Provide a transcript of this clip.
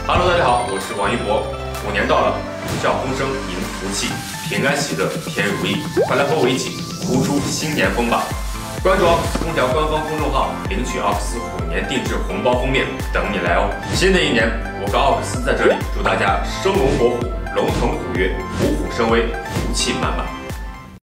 Hello， 大家好，我是王一博。虎年到了，虎啸风生，迎福气，平安喜乐，添如意。快来和我一起呼出新年风吧！关注奥克斯空调官方公众号，领取奥克斯虎年定制红包封面，等你来哦！新的一年，我跟奥克斯在这里祝大家生龙活虎，龙腾虎跃，虎虎生威，福气满满。